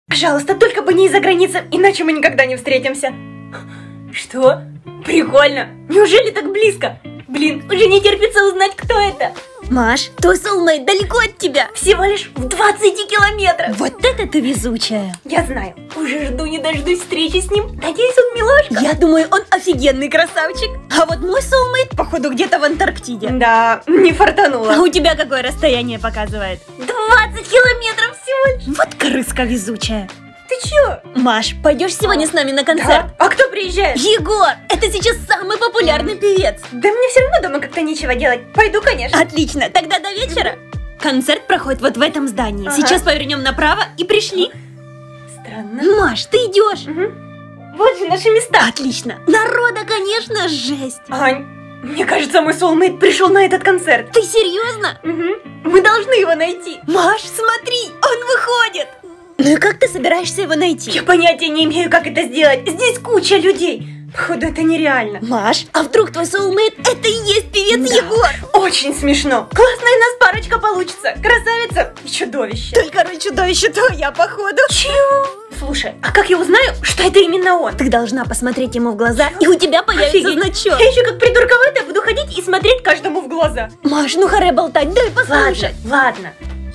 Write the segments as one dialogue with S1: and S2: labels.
S1: Пожалуйста, только бы не из-за границы, иначе мы никогда не встретимся. Что? Прикольно. Неужели так близко? Блин, уже не терпится узнать, кто это.
S2: Маш, твой soulmate далеко от тебя.
S1: Всего лишь в 20 километрах.
S2: Вот это ты везучая.
S1: Я знаю. Уже жду не дождусь встречи с ним. Надеюсь, он милашка.
S2: Я думаю, он офигенный красавчик. А вот мой soulmate, походу, где-то в Антарктиде.
S1: Да, не фартануло.
S2: А у тебя какое расстояние показывает?
S1: 20 километров всего лишь.
S2: Вот крыска везучая.
S1: Ты чё?
S2: Маш, пойдешь сегодня с нами на концерт?
S1: Да? А кто приезжает?
S2: Егор! Это сейчас самый популярный певец.
S1: Да мне все равно дома как-то нечего делать. Пойду, конечно.
S2: Отлично, тогда до вечера. Концерт проходит вот в этом здании.
S1: Ага.
S2: Сейчас повернем направо и пришли.
S1: Странно.
S2: Маш, ты идешь?
S1: Угу. Вот же наши места.
S2: Отлично. Народа, конечно, жесть.
S1: Ань, мне кажется, мой soulmate пришел на этот концерт.
S2: Ты серьезно?
S1: Угу. Мы должны его найти.
S2: Маш, смотри, он выходит. Ну и как ты собираешься его найти?
S1: Я понятия не имею, как это сделать. Здесь куча людей. Походу, это нереально.
S2: Маш, а вдруг твой soulmate это и есть певец
S1: Да.
S2: Егор?
S1: Очень смешно. Классная у нас парочка получится. Красавица и чудовище.
S2: Только роль чудовища твоя, походу.
S1: Чего? Слушай, а как я узнаю, что это именно он?
S2: Ты должна посмотреть ему в глаза, и у тебя появится
S1: Офигеть.
S2: значок.
S1: Я еще как придурковатая буду ходить и смотреть каждому в глаза.
S2: Маш, ну харе болтать, дай послушать.
S1: Ладно.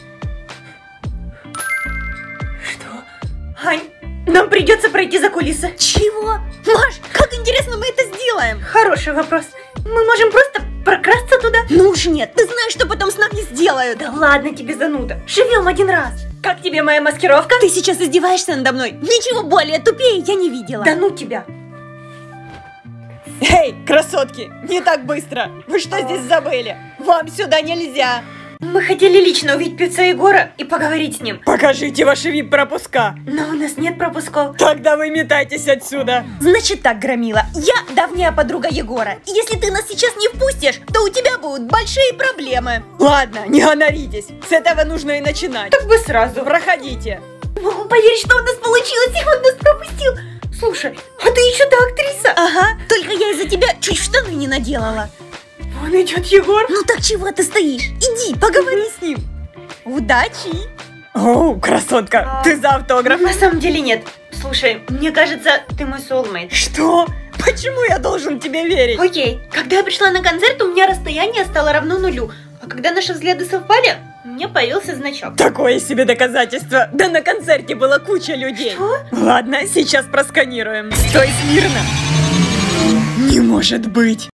S1: Что? Ань, нам придется пройти за кулисы.
S2: Чего? Маш, как интересно мы это сделаем?
S1: Хороший вопрос. Мы можем просто прокрасться туда?
S2: Ну уж нет, ты знаешь, что потом с нами сделают.
S1: Да ладно тебе, зануда. Живем один раз. Как тебе моя маскировка?
S2: Ты сейчас издеваешься надо мной? Ничего более тупее я не видела.
S1: Да ну тебя.
S2: Эй, красотки, не так быстро. Вы что здесь забыли? Вам сюда нельзя.
S1: Мы хотели лично увидеть певца Егора и поговорить с ним.
S3: Покажите ваши VIP-пропуска.
S1: Но у нас нет пропусков.
S3: Тогда вы метайтесь отсюда.
S2: Значит так, Громила, я давняя подруга Егора. И если ты нас сейчас не впустишь, то у тебя будут большие проблемы.
S3: Ладно, не гоноритесь. С этого нужно и начинать.
S1: Так бы сразу.
S3: Проходите.
S1: Не могу поверить, что у нас получилось, и он нас пропустил. Слушай, а ты еще та актриса?
S2: Ага, только я из-за тебя чуть в штаны не наделала.
S1: Вон идет Егор.
S2: Ну так чего ты стоишь? Иди, поговори с ним. Удачи.
S3: О, красотка, ты за автограф?
S1: На самом деле нет. Слушай, мне кажется, ты мой soulmate.
S3: Что? Почему я должен тебе верить?
S1: Окей, когда я пришла на концерт, у меня расстояние стало равно 0. А когда наши взгляды совпали, у меня появился значок.
S3: Такое себе доказательство. Да на концерте была куча людей.
S1: Что?
S3: Ладно, сейчас просканируем. Стой смирно. Не может быть.